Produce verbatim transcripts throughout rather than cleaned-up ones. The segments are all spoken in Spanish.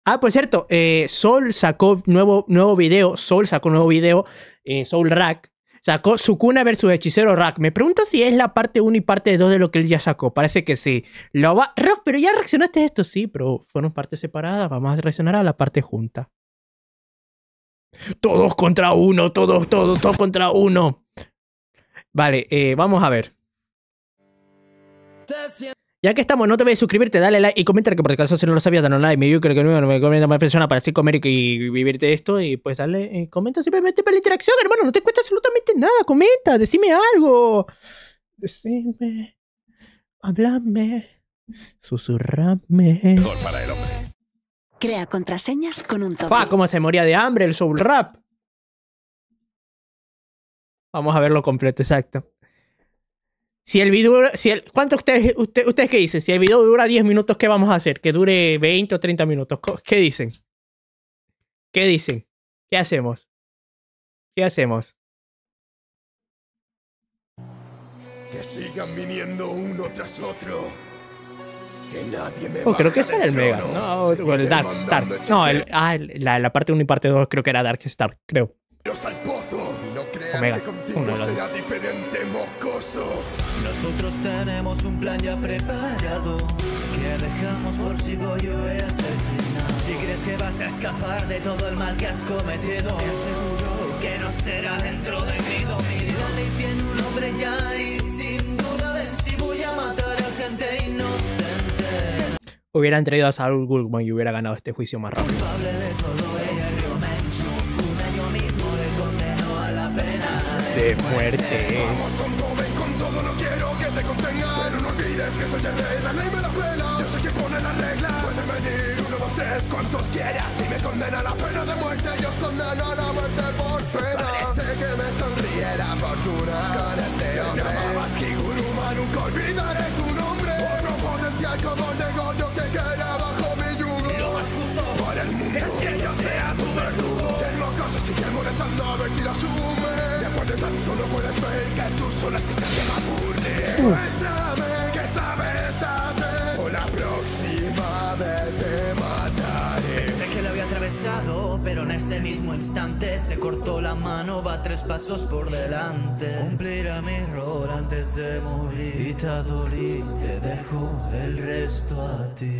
Ah, por cierto, eh, Soul sacó nuevo, nuevo video. Soul sacó nuevo video. Eh, Soul Rack. Sacó Sukuna versus Hechicero Rack. Me pregunto si es la parte uno y parte dos de lo que él ya sacó. Parece que sí. Lo va... Rock, pero ya reaccionaste a esto. Sí, pero fueron partes separadas. Vamos a reaccionar a la parte junta. Todos contra uno. Todos, todos, todos contra uno. Vale, eh, vamos a ver. Ya que estamos, no te olvides de suscribirte, dale like y comentar, que por caso si no lo sabías, dale un like. Yo creo que no me comenta más persona para así comer y, y vivirte esto. Y pues dale, eh, comenta simplemente para la interacción, hermano. No te cuesta absolutamente nada. Comenta, decime algo. Decime. Háblame. Susurrame. Mejor para el hombre. Crea contraseñas con un toque. Fa, cómo se moría de hambre el Soul Rap. Vamos a verlo completo, exacto. Si el video... Si el, ¿Cuánto ustedes, usted, ustedes qué dicen? Si el video dura diez minutos, ¿qué vamos a hacer? ¿Que dure veinte o treinta minutos? ¿Qué dicen? ¿Qué dicen? ¿Qué hacemos? ¿Qué hacemos? Que sigan viniendo uno tras otro. Que nadie me Oh, creo que baje ese era el del Mega. trono. No, o el Dark Star. No, el, ah, el- la, la parte uno y parte dos creo que era Dark Star, creo. Seguiros al pozo. Y no creas Omega. que contigo Uno de los será diferente, mocoso. Nosotros tenemos un plan ya preparado que dejamos por si Goyo es asesinado. Si crees que vas a escapar de todo el mal que has cometido, te aseguro que no será dentro de mi dominio. La ley tiene un nombre ya y sin duda ven si voy a matar a gente inocente. Hubieran traído a Saul Goodman y hubiera ganado este juicio más rápido. Culpable de todo ella río menso. Un año mismo le condenó a la pena De muerte. Vamos con todo, ven con todo, no quiero que te contenga. Pero no olvides que soy el rey, la ley me la pela. Yo sé que pone las reglas. Pueden venir uno, dos, tres, cuantos quieras. Si me condena la pena de muerte, yo os condeno a la muerte por pena. Parece que me sonríe la fortuna con este hombre. Te llamabas Kiguruma, nunca olvidaré tu nombre. Otro potencial como el negocio que queda bajo mi yugo. Lo más justo para el mundo es que yo sea tu verdugo. Tengo cosas y que molestando a ver si lo asume. Después de tanto no puedes ver que tú sola existencia me aburre. Muéstrame que sabes hacer o la próxima vez te mataré. Sé que lo había atravesado, pero en ese mismo instante se cortó la mano, va tres pasos por delante. Cumplirá mi rol antes de morir. Itadori, te dejo el resto a ti.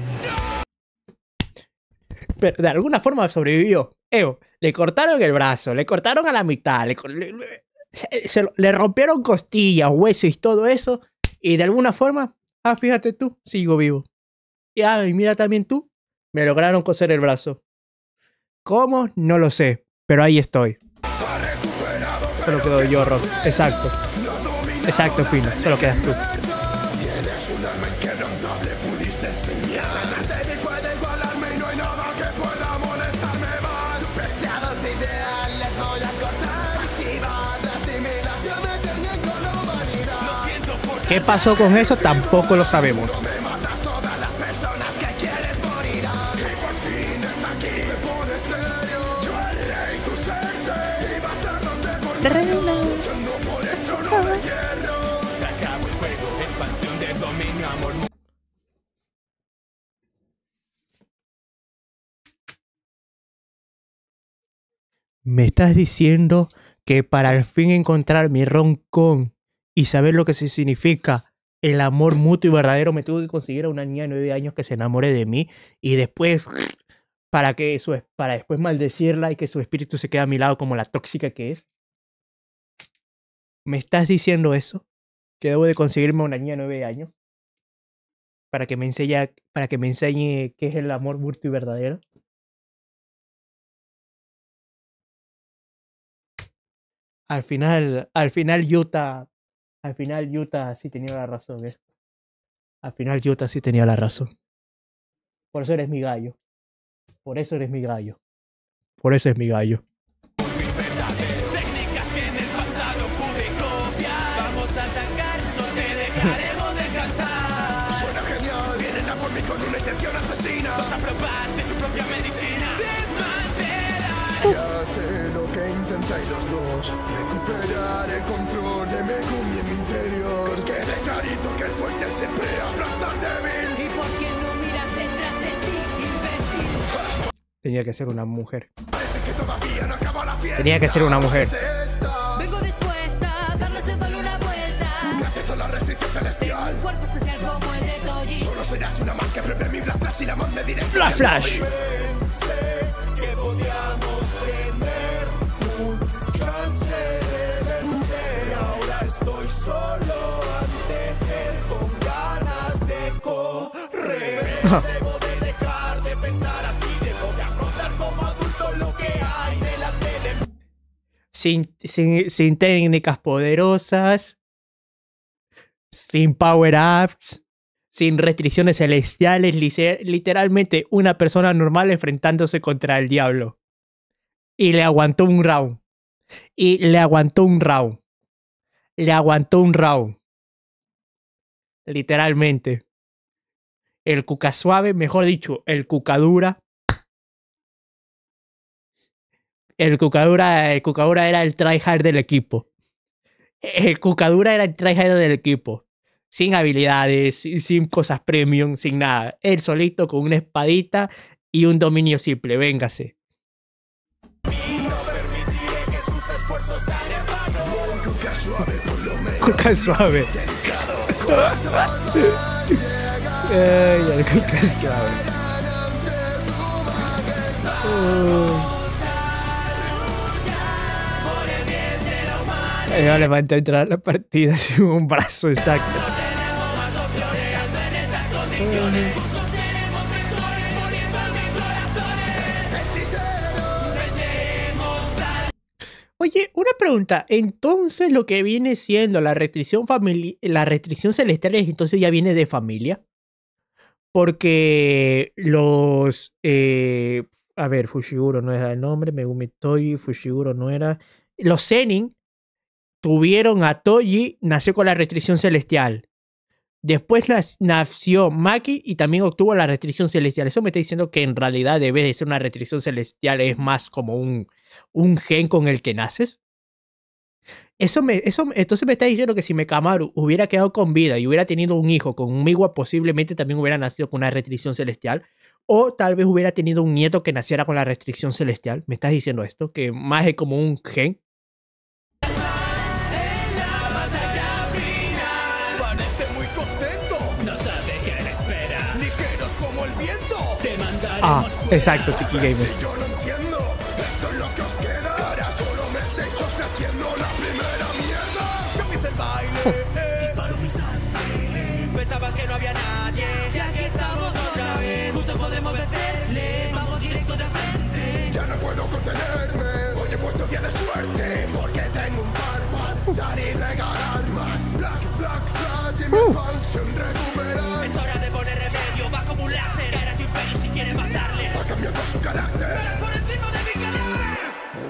Pero de alguna forma sobrevivió. Eo, le cortaron el brazo, le cortaron a la mitad, le, le, le, se, le rompieron costillas, huesos y todo eso. Y de alguna forma, ah, fíjate tú, sigo vivo. Y, ah, y mira también tú, me lograron coser el brazo. ¿Cómo? No lo sé, pero ahí estoy. Solo quedo yo, Rock. Exacto. Exacto, Fino. Solo quedas tú. Tienes un alma inquebrantable, pudiste enseñar. Nadie puede igualarme y no hay nada que pueda molestarme más. Tus pecados ideales voy a cortar. Activa la asimilación, me tenían con la humanidad. Lo siento por ¿Qué pasó con eso? Tampoco lo sabemos. me matas todas las personas que quieres morir. Y por fin está aquí, se pone serio. Yo el rey, tu sensei. Y bastardos de por medio, luchando por el trono de hierro. Se acabó el juego, expansión de dominio, amor. ¿Me estás diciendo que para al fin encontrar mi roncón y saber lo que se significa el amor mutuo y verdadero, me tuve que conseguir a una niña de nueve años que se enamore de mí y después, para, que su, para después maldecirla y que su espíritu se quede a mi lado como la tóxica que es? ¿Me estás diciendo eso? ¿Que debo de conseguirme a una niña de nueve años? Para que me enseñe, para que me enseñe qué es el amor mutuo y verdadero. Al final, al final Utah, al final Utah sí tenía la razón, ¿eh? Al final Utah sí tenía la razón. Por eso eres mi gallo. Por eso eres mi gallo. Por eso es mi gallo. Técnicas que en el pasado pude copiar. Vamos a atacar, no te dejaremos descansar. Suena genial, vienen a por mí con una intención asesina. Vas a probar de tu propia medicina. Desmantelar. Ya sé lo que intentáis los dos. Recuperar el control de Megumi en mi interior. Que os quede clarito que el fuerte siempre aplasta al débil. ¿Y por qué no miras detrás de ti, imbécil? Tenía que ser una mujer. que todavía no acaba la fiesta. Tenía que ser una mujer. Vengo dispuesta a darle solo una vuelta. Gracias a la restricción Tengo celestial. un cuerpo especial como el de Toji. Solo serás una más que prevé mi Black Flash y la mande directo. Black Flash. Pensé que podíamos tener un chance de vencer. Ahora estoy solo ante él con ganas de correr. Debo de dejar de pensar así. Debo de afrontar como adulto lo que hay delante de mí. Sin, sin, sin técnicas poderosas, sin power-ups, sin restricciones celestiales, lice- literalmente una persona normal enfrentándose contra el diablo. Y le aguantó un round. Y le aguantó un round. Le aguantó un round. Literalmente. El cuca suave, mejor dicho, el cucadura. El cucadura, el cucadura era el tryhard del equipo. El cucadura era el tryhard del equipo. Sin habilidades, sin, sin cosas premium, sin nada. Él solito con una espadita y un dominio simple. Véngase. Cuca suave. Ay, el cuca suave. Uh. Yo levanté a entrar a la partida sin un brazo exacto. Oye, una pregunta. Entonces lo que viene siendo la restricción famili- la restricción celestial entonces ya viene de familia. Porque los eh, a ver, Fushiguro no era el nombre, Megumi Toji, Fushiguro no era. Los Zenin tuvieron a Toji, nació con la restricción celestial. Después nas- nació Maki y también obtuvo la restricción celestial. Eso me está diciendo que en realidad debe de ser una restricción celestial, es más como un, un gen con el que naces. Eso me, eso, entonces me está diciendo que si Mekamaru hubiera quedado con vida y hubiera tenido un hijo con Miwa, posiblemente también hubiera nacido con una restricción celestial. O tal vez hubiera tenido un nieto que naciera con la restricción celestial. ¿Me estás diciendo esto? Que más es como un gen. Parece muy contento. No sabe qué le espera. Ligeros como el viento. Te mandaremos Ah, fuera. exacto, Tiki Gamer. Si yo no entiendo, esto es lo que os queda. Ahora solo me estáis ofreciendo la primera mierda. Yo hice el baile. Disparo mi sangre. Pensabas que no había nadie. Y aquí estamos otra vez. Justo podemos vencerle. Vamos directo de frente. Ya no puedo contenerme. Hoy he puesto día de suerte. Porque tengo un par para dar y regalar más. Black, black, flash y mi expansión recuperar. Es hora de poner remedio. Va como un láser. Era tu imperio si quiere matarle. Ha cambiado su carácter. Por encima de mi cadáver.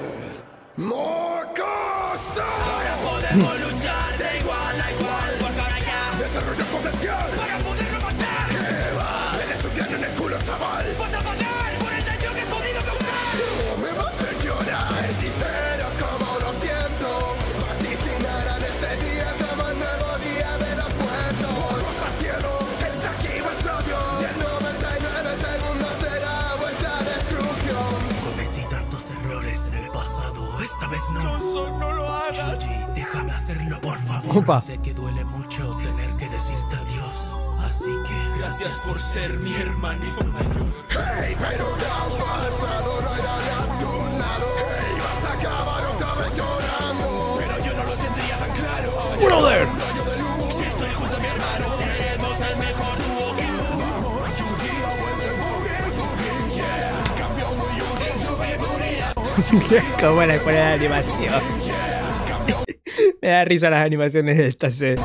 ¡Mocosa! Ahora podemos luchar de igual a igual. Porque ahora ya Desarrollo potencial. para poderlo matar. ¿Qué va? Eres un diablo en el culo, chaval. Vas a pagar por el daño que he podido causar. Me va a hacer llorar. Hechiceros, como lo siento. Vaticinarán este día como el nuevo día de los muertos. Ojos al cielo, el de aquí va a explodir. Y en noventa y nueve segundos será vuestra destrucción. Cometí tantos errores en el pasado. Esta vez no. Johnson, no lo hagas. Choji, déjame hacerlo, por favor. Opa. Sé que duele mucho tener que decirte adiós. Así que gracias por ser mi hermanito menor. Hey, pero ya ha pasado, no era de a tu lado. Hey, vas a acabar otra vez llorando. Pero yo no lo tendría tan claro. ¡Brother! Si estoy junto a mi hermano, seremos el mejor dúo que hubo. Yuji ha vuelto el boogie, boogie, yeah. Cambió muy útil, Yuji, boogie. Cómo le pone la animación. Me da risa las animaciones de esta serie.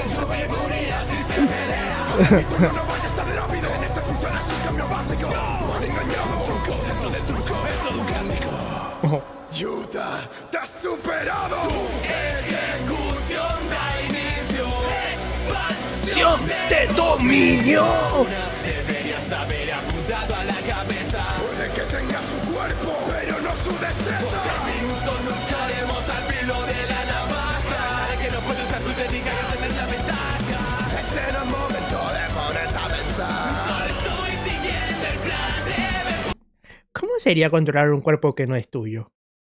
No voy a estar rápido en este puto nazi, cambio básico. Me han engañado. Truco dentro del truco, es todo un clásico. Yuta, te has superado. Ejecución da inicio. ¡Acción de dominio! Deberías haber apuntado a la cabeza. Puede que tenga su cuerpo, pero no su destreza. En minutos lucharemos al filo de la navaja. Que no puede usar su técnica y obtener la ventaja. Este era el momento de ponerte a pensar. Solo estoy siguiendo el plan de... ¿Cómo ¿Cómo sería controlar un cuerpo que no es tuyo?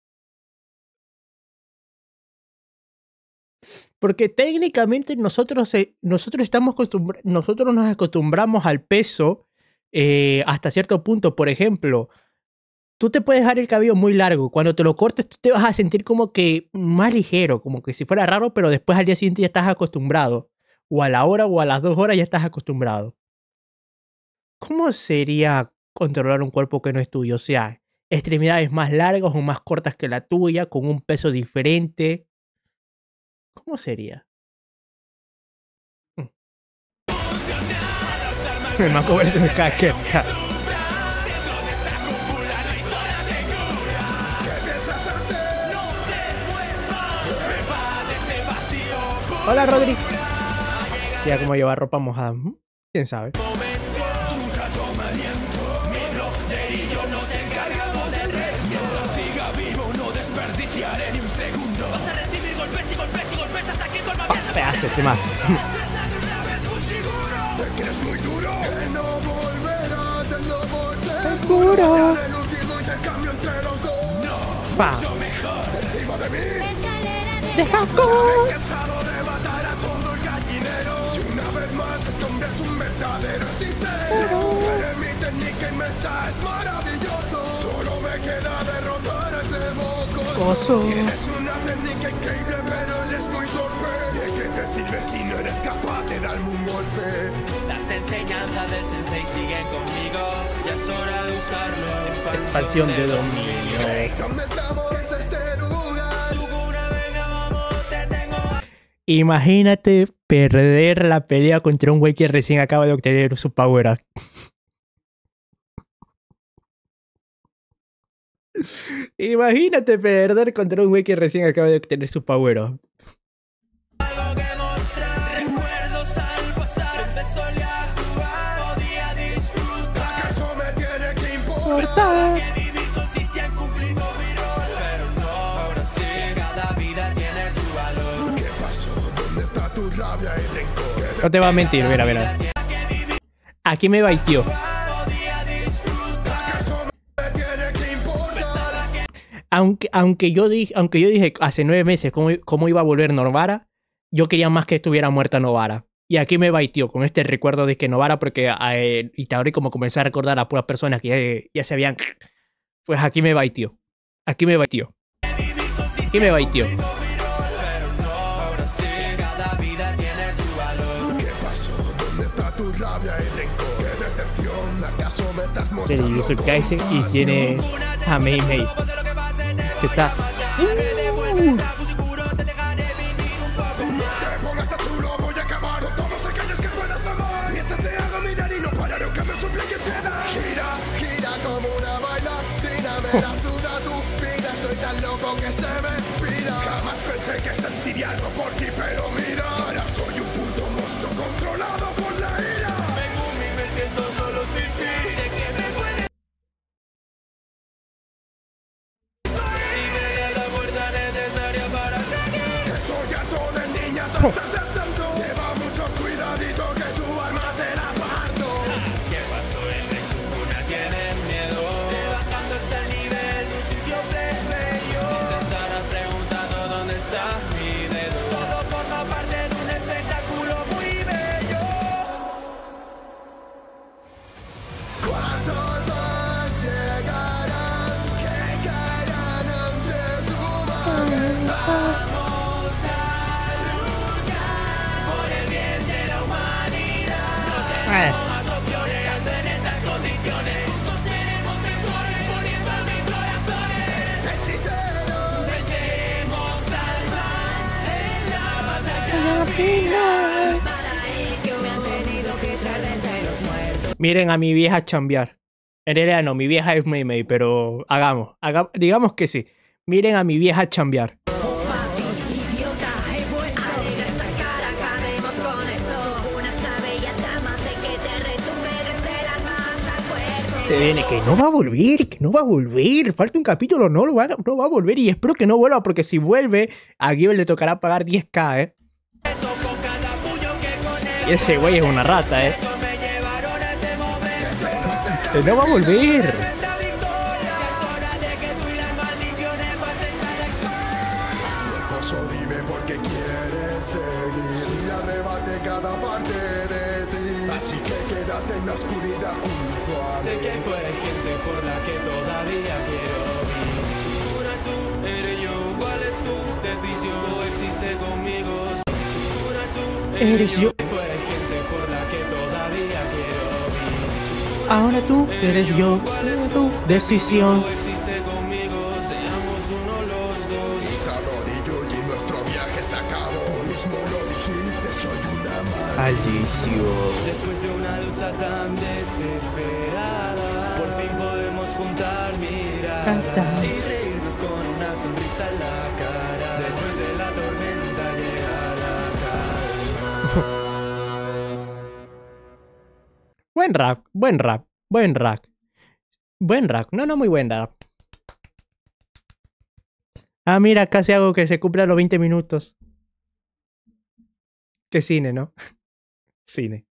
Porque técnicamente nosotros, eh, nosotros, estamos acostumbr- nosotros nos acostumbramos al peso eh, hasta cierto punto. Por ejemplo, tú te puedes dejar el cabello muy largo. Cuando te lo cortes, tú te vas a sentir como que más ligero, como que si fuera raro, pero después al día siguiente ya estás acostumbrado. O a la hora o a las dos horas ya estás acostumbrado. ¿Cómo sería controlar un cuerpo que no es tuyo? O sea, extremidades más largas o más cortas que la tuya, con un peso diferente. ¿Cómo sería? Me manco ver si me cae que. Hola, Rodri. Ya como llevar ropa mojada. ¿Quién sabe? Ah, pedazo, ¿qué más? Oscuro. Pa. Deja con. Es maravilloso, solo me queda derrotar a ese mocoso. Oso. Tienes una técnica increíble, pero eres muy torpe. ¿De qué te sirve si no eres capaz de darme un golpe? Las enseñanzas del sensei siguen conmigo. Ya es hora de usarlo. Expansión de dominio. ¿Dónde estamos en este lugar? Sugura, venga, vamos, te tengo. Imagínate perder la pelea contra un güey que recién acaba de obtener su power up. Imagínate perder contra un güey que recién acaba de obtener su power up. Algo que mostrar. Recuerdos al pasar. Donde solía jugar. Podía disfrutar. ¿Acaso me tiene que importar? Que vivir consistía en cumplir con mi rol. Pero no, ahora sí. Cada vida tiene su valor. ¿Qué pasó? ¿Dónde está tu rabia y rencor? No te va a mentir, mira, mira. Aquí me baitió. Aunque, aunque, yo dije, aunque yo dije hace nueve meses cómo, cómo iba a volver Novara, yo quería más que estuviera muerta Novara. Y aquí me baitió con este recuerdo de que Novara, porque eh, Itadori como comencé a recordar a puras personas que ya, ya se habían... Pues aquí me baitió. Aquí me baitió. Aquí me baitió. ¿Qué pasó? ¿Dónde está tu rabia y rencor? ¿Qué decepción? ¿Acaso me estás Tiene mostrando Jujutsu Kaisen y tiene a Mei Mei. Que está... Uh. Te pongas tan chulo, voy a acabar con todos aquellos que puedas amar. Mientras te hago mirar y no pararé aunque me suplique piedad. Gira, gira como una bailarina, me la suda tu vida. Estoy tan loco que se me pira. Jamás pensé que sentiría algo por ti, pero mira, ahora soy un puto monstruo controlado por la ira. Vengo y me siento solo sin ti. Sé que me puedes. Dime la fuerza necesaria para seguir. Estoy harto de niña, tanto, tanto. Lleva mucho cuidadito que tu alma te la parto. ¿Qué pasó? El rey Sukuna tiene miedo. Bajando hasta el nivel de un sitio plebeyo. Te estarás preguntando dónde está mi dedo. Todo forma parte de un espectáculo muy bello. ¿Cuántos más llegarán que caerán ante su majestad? Vamos a luchar por el bien de la humanidad. No Eh. tenemos más opciones en estas condiciones. Juntos seremos mejores poniendo en mis corazones. Hechicero, Venceremos al mal en la batalla final. Para ello me han tenido que traer de entre los muertos. Miren a mi vieja chambear. En realidad no, mi vieja es Mei Mei, pero hagamos, haga- digamos que sí. Miren a mi vieja chambear. Idiota, he vuelto. Alegra esa cara, acabemos con esto. Una esta bella dama hace que te retumbe desde el alma hasta el cuerpo. Se viene que no va a volver, que no va a volver. Falta un capítulo, no, lo va, no va a volver. Y espero que no vuelva, porque si vuelve, a Gibbon le tocará pagar diez k, ¿eh? Con cada puño que con él Y ese güey es una rata, ¿eh? me llevaron a este momento. Que no va a volver. La victoria. en la oscuridad junto a Sé mí. que hay fuera hay gente por la que todavía quiero vivir. Pura tú, eres yo, ¿cuál es tu decisión? Coexiste conmigo. Pura tú, Eres yo. Hay fuera hay gente por la que todavía quiero vivir. Ahora tú eres yo, tu decisión. Coexiste conmigo, seamos uno los dos. Dictador y Yuji, nuestro viaje se acabó. Tú mismo lo dijiste, soy una maldita. Maldición. Después de una lucha tan desesperada, por fin podemos juntar miradas y reírnos con una sonrisa en la cara. Después de la tormenta llega la calma. Buen rap, buen rap, buen rap. Buen rap, no, no muy buen rap. Ah, mira, casi hago que se cumpla los veinte minutos. Qué cine, ¿no? Cine.